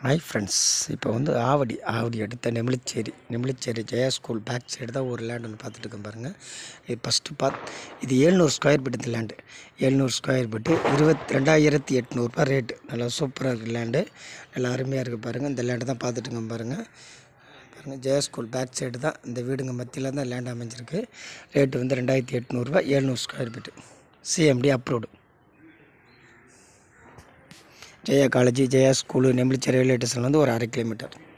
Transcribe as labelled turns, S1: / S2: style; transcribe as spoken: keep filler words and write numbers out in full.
S1: Hi friends, இப்போ வந்து ஆவடி ஆவடி அடுத்த Nemilicheri Nemilicheri Jaya school back side தான் ஒரு லேண்ட் ஒன்று பார்த்துட்டு இருக்கேன் பாருங்கள். இது ஃபஸ்ட்டு பாத் இது ஏழ்நூறு ஸ்கொயர் ஃபீட் இந்த லேண்டு ஏழ்நூறு ஸ்கொயர் ஃபீட்டு இருபத்தி ரெண்டாயிரத்தி எட்நூறுபா ரேட்டு. நல்லா சூப்பராக இருக்குது லேண்டு, நல்லா அருமையாக இருக்குது பாருங்கள். இந்த லேண்டு தான் பார்த்துட்டுங்க பாருங்கள். பாருங்கள், ஜெயா ஸ்கூல் பேக் சைடு தான் இந்த வீடுங்க மத்தியில் தான் லேண்ட் அமைஞ்சிருக்கு. ரேட்டு வந்து ரெண்டாயிரத்தி எட்நூறுபா, ஏழ்நூறு square feet, CMD approved. Jaya college, Jaya school, Nemilicheri railway ஸ்டேஷன்லேருந்து ஒரு அரை கிலோமீட்டர்.